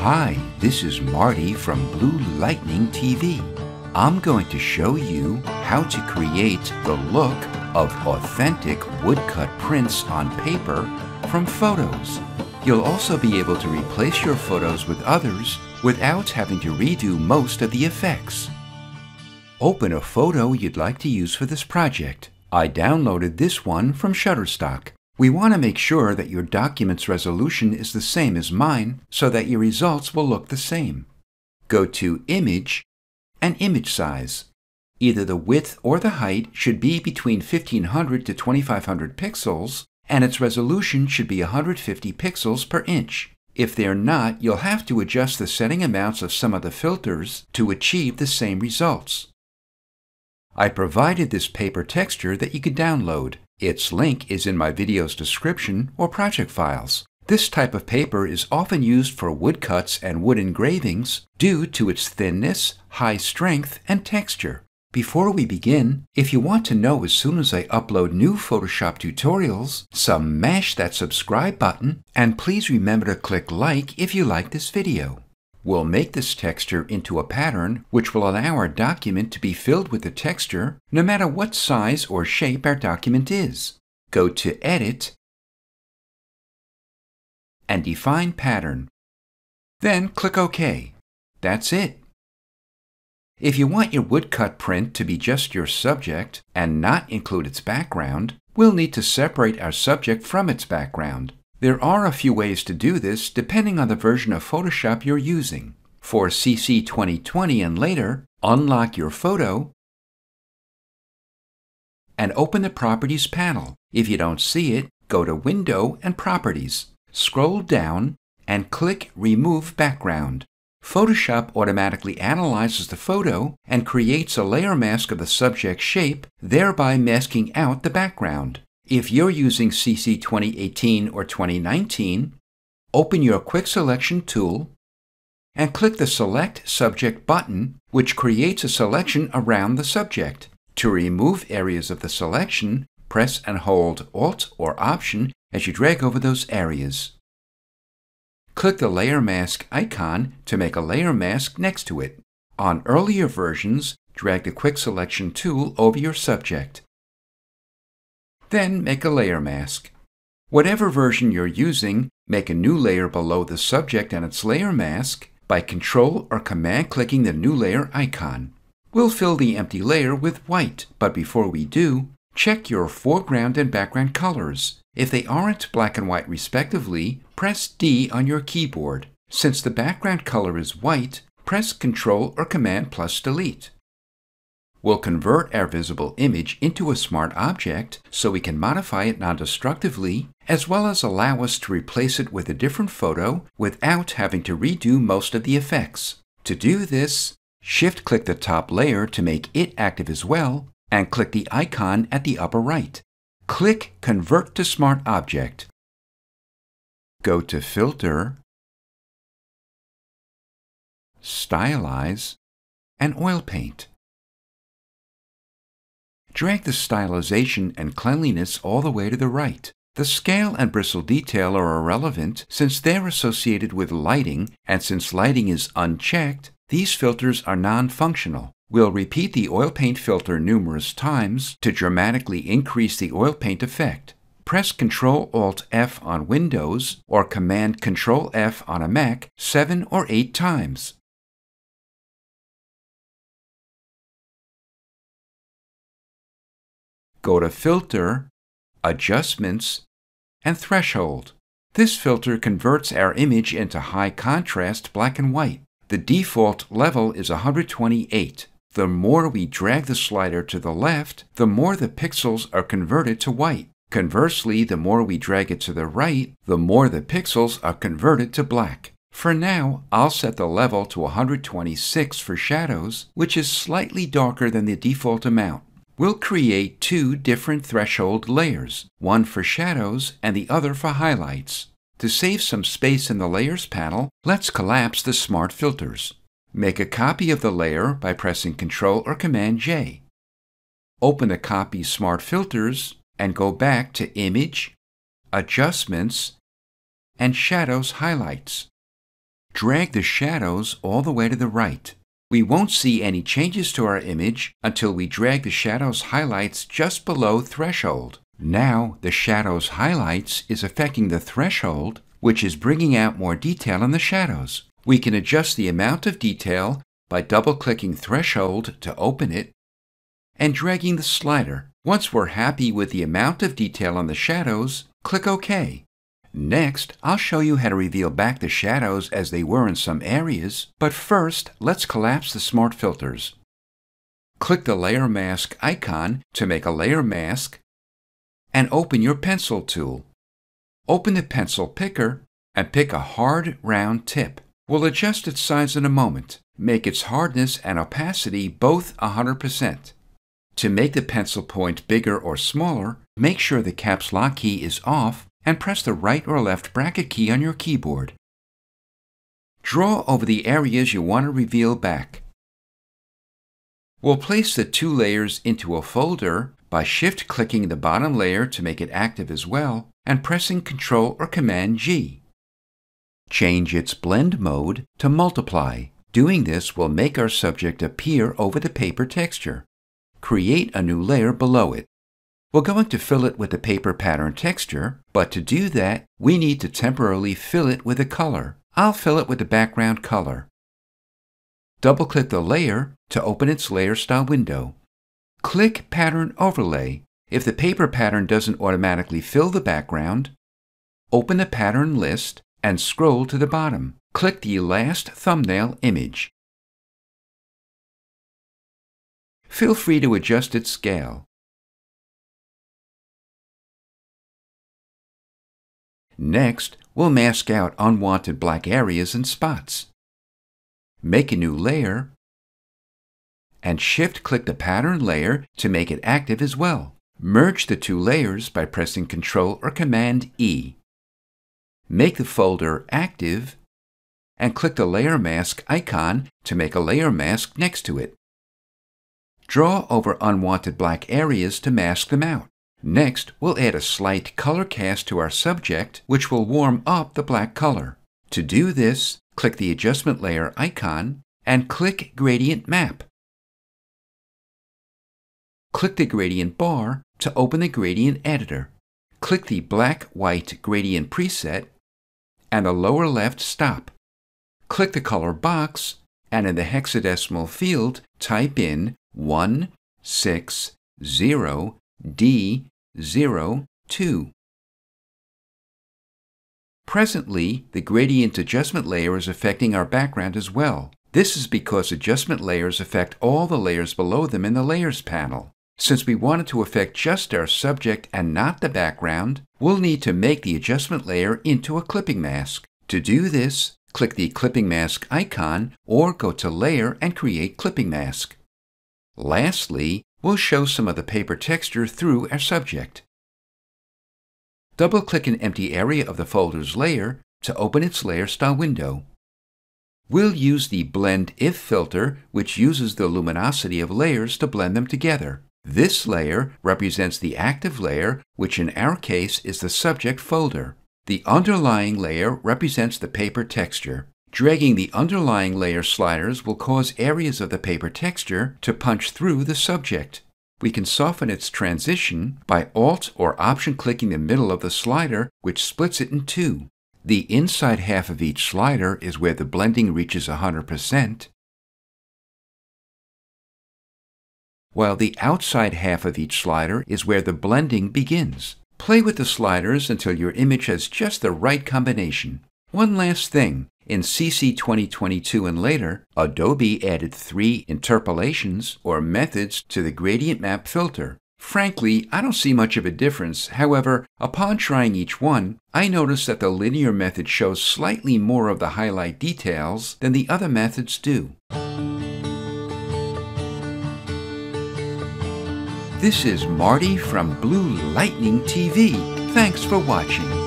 Hi, this is Marty from Blue Lightning TV. I'm going to show you how to create the look of authentic woodcut prints on paper from photos. You'll also be able to replace your photos with others without having to redo most of the effects. Open a photo you'd like to use for this project. I downloaded this one from Shutterstock. We want to make sure that your document's resolution is the same as mine so that your results will look the same. Go to Image and Image Size. Either the width or the height should be between 1500 to 2500 pixels, and its resolution should be 150 pixels per inch. If they're not, you'll have to adjust the setting amounts of some of the filters to achieve the same results. I provided this paper texture that you could download. Its link is in my video's description or project files. This type of paper is often used for woodcuts and wood engravings due to its thinness, high strength, and texture. Before we begin, if you want to know as soon as I upload new Photoshop tutorials, mash that subscribe button, and please remember to click like if you like this video. We'll make this texture into a pattern which will allow our document to be filled with the texture no matter what size or shape our document is. Go to Edit and Define Pattern. Then click OK. That's it. If you want your woodcut print to be just your subject and not include its background, we'll need to separate our subject from its background. There are a few ways to do this depending on the version of Photoshop you're using. For CC 2020 and later, unlock your photo and open the Properties panel. If you don't see it, go to Window and Properties. Scroll down and click Remove Background. Photoshop automatically analyzes the photo and creates a layer mask of the subject's shape, thereby masking out the background. If you're using CC 2018 or 2019, open your Quick Selection tool and click the Select Subject button, which creates a selection around the subject. To remove areas of the selection, press and hold Alt or Option as you drag over those areas. Click the Layer Mask icon to make a layer mask next to it. On earlier versions, drag the Quick Selection tool over your subject. Then make a layer mask. Whatever version you're using, make a new layer below the subject and its layer mask by Control or Command clicking the new layer icon. We'll fill the empty layer with white, but before we do, check your foreground and background colors. If they aren't black and white respectively, press D on your keyboard. Since the background color is white, press Control or Command plus Delete. We'll convert our visible image into a smart object so we can modify it non-destructively, as well as allow us to replace it with a different photo without having to redo most of the effects. To do this, Shift-click the top layer to make it active as well, and click the icon at the upper right. Click Convert to Smart Object. Go to Filter, Stylize, and Oil Paint. Drag the stylization and cleanliness all the way to the right. The scale and bristle detail are irrelevant since they're associated with lighting, and since lighting is unchecked, these filters are non-functional. We'll repeat the oil paint filter numerous times to dramatically increase the oil paint effect. Press Ctrl-Alt-F on Windows or Command Ctrl-F on a Mac 7 or 8 times. Go to Filter, Adjustments, and Threshold. This filter converts our image into high contrast black and white. The default level is 128. The more we drag the slider to the left, the more the pixels are converted to white. Conversely, the more we drag it to the right, the more the pixels are converted to black. For now, I'll set the level to 126 for shadows, which is slightly darker than the default amount. We'll create two different threshold layers, one for shadows and the other for highlights. To save some space in the Layers panel, let's collapse the Smart Filters. Make a copy of the layer by pressing Ctrl or Command J. Open the Copy Smart Filters and go back to Image, Adjustments, and Shadows Highlights. drag the shadows all the way to the right. We won't see any changes to our image until we drag the shadow's highlights just below threshold. Now, the shadow's highlights is affecting the threshold, which is bringing out more detail in the shadows. We can adjust the amount of detail by double-clicking threshold to open it and dragging the slider. Once we're happy with the amount of detail on the shadows, click OK. Next, I'll show you how to reveal back the shadows as they were in some areas, but first, let's collapse the smart filters. Click the Layer Mask icon to make a layer mask and open your pencil tool. Open the pencil picker and pick a hard, round tip. We'll adjust its size in a moment. Make its hardness and opacity both 100%. To make the pencil point bigger or smaller, make sure the caps lock key is off and press the right or left bracket key on your keyboard. Draw over the areas you want to reveal back. We'll place the two layers into a folder by shift-clicking the bottom layer to make it active as well and pressing Ctrl or Command G. Change its blend mode to multiply. Doing this will make our subject appear over the paper texture. Create a new layer below it. We're going to fill it with the paper pattern texture, but to do that, we need to temporarily fill it with a color. I'll fill it with the background color. Double-click the layer to open its layer style window. Click Pattern Overlay. If the paper pattern doesn't automatically fill the background, open the pattern list and scroll to the bottom. Click the last thumbnail image. Feel free to adjust its scale. Next, we'll mask out unwanted black areas and spots. Make a new layer and shift-click the pattern layer to make it active as well. Merge the two layers by pressing Ctrl or Command E. Make the folder active and click the layer mask icon to make a layer mask next to it. Draw over unwanted black areas to mask them out. Next, we'll add a slight color cast to our subject, which will warm up the black color. To do this, click the Adjustment Layer icon and click Gradient Map. Click the Gradient bar to open the Gradient Editor. Click the Black-White Gradient preset and the lower left Stop. Click the color box and in the hexadecimal field, type in 160D02. Presently, the gradient adjustment layer is affecting our background as well. This is because adjustment layers affect all the layers below them in the Layers panel. Since we wanted to affect just our subject and not the background, we'll need to make the adjustment layer into a clipping mask. To do this, click the Clipping Mask icon or go to Layer and create Clipping Mask. Lastly, we'll show some of the paper texture through our subject. Double-click an empty area of the folder's layer to open its layer style window. We'll use the Blend If filter, which uses the luminosity of layers to blend them together. This layer represents the active layer, which in our case is the subject folder. The underlying layer represents the paper texture. Dragging the underlying layer sliders will cause areas of the paper texture to punch through the subject. We can soften its transition by Alt or Option clicking the middle of the slider, which splits it in two. The inside half of each slider is where the blending reaches 100%, while the outside half of each slider is where the blending begins. Play with the sliders until your image has just the right combination. One last thing. In CC 2022 and later, Adobe added 3 interpolations or methods to the Gradient Map filter. Frankly, I don't see much of a difference. However, upon trying each one, I noticed that the linear method shows slightly more of the highlight details than the other methods do. This is Marty from Blue Lightning TV. Thanks for watching.